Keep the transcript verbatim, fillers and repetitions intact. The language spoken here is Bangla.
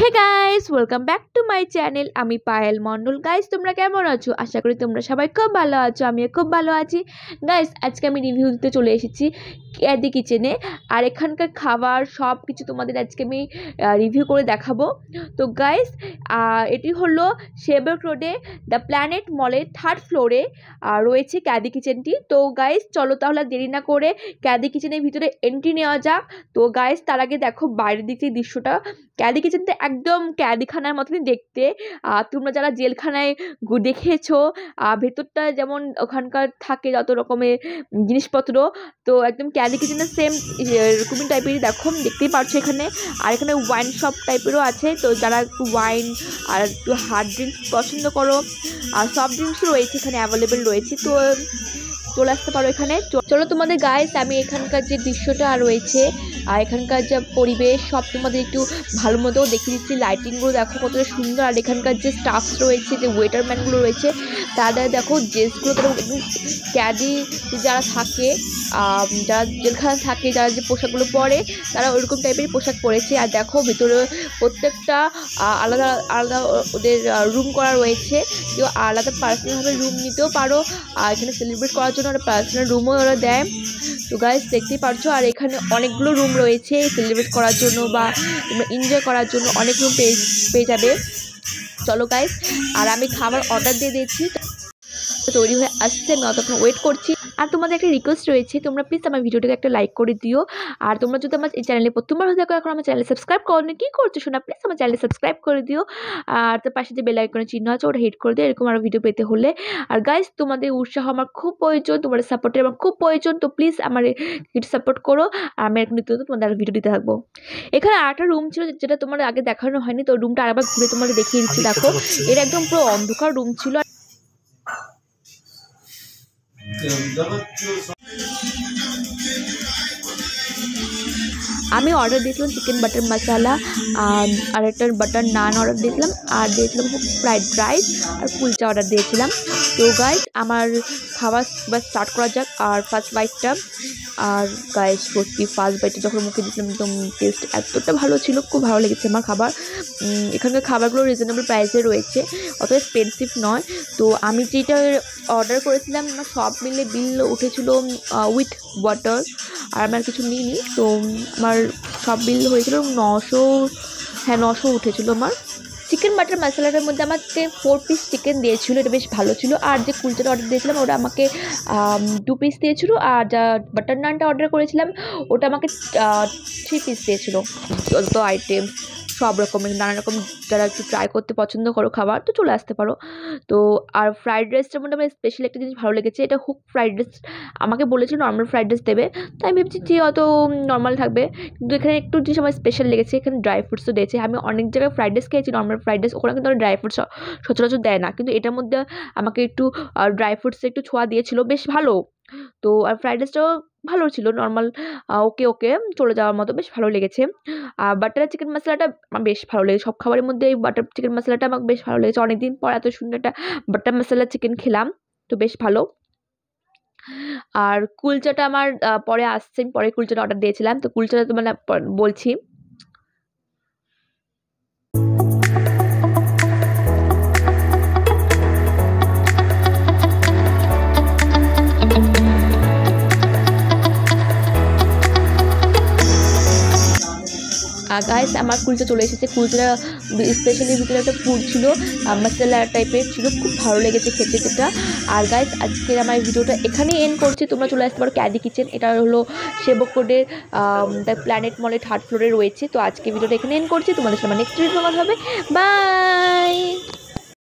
Hey guys, welcome back to my channel. আমি পায়েল মন্ডল। গাইস, তোমরা কেমন আছো? আশা করি তোমরা সবাই খুব ভালো আছো। আমিও খুব ভালো আছি। গাইস, আজকে আমি রিভিউ দিতে চলে এসেছি কাইদি কিচেনে। আর এখানকার খাবার সব কিছু তোমাদের আজকে আমি রিভিউ করে দেখাবো। তো গাইস, এটি হলো শেবক রোডে দ্য প্ল্যানেট মলের থার্ড ফ্লোরে রয়েছে কাইদি কিচেনটি। তো গাইস, চলো তাহলে দেরি না করে কাইদি কিচেনের ভিতরে এন্ট্রি নেওয়া যাক। তো গাইস, তার আগে দেখো বাইরের দিক থেকে দৃশ্যটা। কাইদি কিচেনটা একদম ক্যাদিখানার মতনই দেখতে। তোমরা যারা জেলখানায় দেখেছো, ভেতরটা যেমন ওখানকার থাকে যত রকমের জিনিসপত্র, তো একদম ক্যাদি কিচেনের সেম এরকমই টাইপেরই দেখো, দেখতেই পারছো এখানে। আর এখানে ওয়াইন শপ টাইপেরও আছে। তো যারা একটু ওয়াইন আর একটু হার্ড ড্রিঙ্কস পছন্দ করো, আর সফট ড্রিঙ্কসও রয়েছে এখানে অ্যাভেলেবেল রয়েছে। তো চলে আসতে পারো এখানে। চলো তোমাদের গাইস, আমি এখানকার যে দৃশ্যটা রয়েছে আর এখানকার যে পরিবেশ সব তোমাদের একটু ভালো মতো দেখিয়ে দিচ্ছি। লাইটিংগুলো দেখো কতটা সুন্দর। আর এখানকার যে স্টাফ রয়েছে, যে ওয়েটারম্যানগুলো রয়েছে, তাদের দেখো ড্রেসগুলো তারা ক্যাদি যারা থাকে, যারা জেলখানা থাকে, যারা যে পোশাকগুলো পরে, তারা ওইরকম টাইপের পোশাক পরেছে। আর দেখো ভিতরে প্রত্যেকটা আলাদা আলাদা ওদের রুম করা রয়েছে। কেউ আলাদা পার্সোনালভাবে রুম নিতেও পারো। আর এখানে সেলিব্রেট করার জন্য ওরা পার্সোনাল রুমও ওরা দেয়। তো গাইস, দেখতেই পারছো। আর এখানে অনেকগুলো রুম রয়েছে সেলিব্রেট করার জন্য বা তোমরা এনজয় করার জন্য, অনেক রুম পেয়ে পেয়ে যাবে। চলো গাইস, আর আমি খাবার অর্ডার দিয়ে দিয়েছি, তৈরি হয়ে আসছে, আমি অতক্ষণ ওয়েট করছি। আর তোমাদের একটা রিকোয়েস্ট রয়েছে, তোমরা প্লিজ আমার ভিডিওটাকে একটা লাইক করে দিও। আর তোমরা যদি আমার এই চ্যানেলে প্রথমবার হয়ে থাকো, এখন আমার চ্যানেল সাবস্ক্রাইব করো না, কী করছো শোনা, প্লিজ আমার চ্যানেল সাবস্ক্রাইব করে দিও। আর তার পাশে যে বেল আইকনের চিহ্ন আছে ওটা হিট করে দিও, এরকম আরও ভিডিও পেতে হলে। আর গাইস, তোমাদের উৎসাহ আমার খুব প্রয়োজন, তোমাদের সাপোর্টের আমার খুব প্রয়োজন। তো প্লিজ আমার একটু সাপোর্ট করো। আর আমি এখন নিত্য তোমাদের আরও ভিডিও দিতে থাকবো। এখানে আরেকটা রুম ছিল যেটা তোমার আগে দেখানো হয়নি, তো রুমটা আরেকবার ঘুরে তোমাকে দেখিয়ে দিচ্ছি। দেখো, এটা একদম পুরো অন্ধকার রুম ছিল। আমি অর্ডার দিয়েছিলাম চিকেন বাটার মশলা, আর একটা বাটার নান অর্ডার দিয়েছিলাম, আর দিয়েছিলাম ফ্রাইড রাইস আর কুলচা অর্ডার দিয়েছিলাম। তো গাইস, আমার খাবার স্টার্ট করা যাক। আর ফার্স্ট বাইটটা, আর গাইস সত্যি ফার্স্ট বাইটটা যখন মুখে দিয়েছিলাম একদম টেস্ট এতটা ভালো ছিল, খুব ভালো লেগেছে আমার খাবার। এখানকার খাবারগুলো রিজনেবল প্রাইসে রয়েছে, অত এক্সপেন্সিভ নয়। তো আমি যেটা অর্ডার করেছিলাম আমার সব মিলে বিল উঠেছিল উইথ ওয়াটার, আর আমার কিছু নিইনি। তো আমার সব বিল হয়েছিল নশো, হ্যাঁ নশো উঠেছিল আমার। চিকেন বাটার মশলাটার মধ্যে আমাকে ফোর পিস চিকেন দিয়েছিলো, এটা বেশ ভালো ছিল। আর যে কুলচাটা অর্ডার দিয়েছিলাম ওটা আমাকে টু পিস দিয়েছিলো। আর যা বাটার নানটা অর্ডার করেছিলাম ওটা আমাকে থ্রি পিস দিয়েছিলো। যত আইটেম সব রকমের নানা রকম, যারা একটু ট্রাই করতে পছন্দ করো খাবার, তো চলে আসতে পারো। তো আর ফ্রাইড রাইসটার মধ্যে আমার স্পেশাল একটা জিনিস ভালো লেগেছে, এটা হুক ফ্রাইড রাইস। আমাকে বলেছিল নর্মাল ফ্রাইড রাইস দেবে, তাই আমি ভেবেছি যে অত নর্মাল থাকবে, কিন্তু এখানে একটু জিনিস আমার স্পেশাল লেগেছে, এখানে ড্রাই ফ্রুটসও দিয়েছে। আমি অনেক জায়গায় ফ্রাইড রাইস খেয়েছি নর্মাল ফ্রাইড রাইস, ওখানে কিন্তু ড্রাই ফ্রুটস সচরাচর দেয় না, কিন্তু এটার মধ্যে আমাকে একটু ড্রাই ফ্রুটসে একটু ছোঁয়া দিয়েছিল, বেশ ভালো। তো আর ফ্রাইড রাইসটাও ভালো ছিল, নর্মাল ওকে ওকে চলে যাওয়ার মতো, বেশ ভালো লেগেছে। আর বাটার চিকেন মশলাটা আমার বেশ ভালো লেগেছে, সব খাবারের মধ্যে এই বাটার চিকেন মশলাটা আমার বেশ ভালো লেগেছে। অনেকদিন পর এত সুন্দর একটা বাটার মশলা চিকেন খেলাম, তো বেশ ভালো। আর কুলচাটা আমার পরে আসছে, পরে কুলচাটা অর্ডার দিয়েছিলাম। তো কুলচাটা তো মানে বলছি, গাইস আমার কুলচা চলে এসেছে। কুলচাটা স্পেশালি ভিতরে একটা ফুড ছিল, মশলা টাইপের ছিল, খুব ভালো লেগেছে খেতে যেটা। আর গাইস, আজকের আমার ভিডিওটা এখানেই এন্ড করছি। তোমরা চলে আসতে পারো কাইদি কিচেন, এটা হলো শেবক রোডের দ্য প্ল্যানেট মলের থার্ড ফ্লোরে রয়েছে। তো আজকে ভিডিওটা এখানে এন্ড করছি, তোমাদের সাথে নেক্সট ভিডিও হবে। বাই।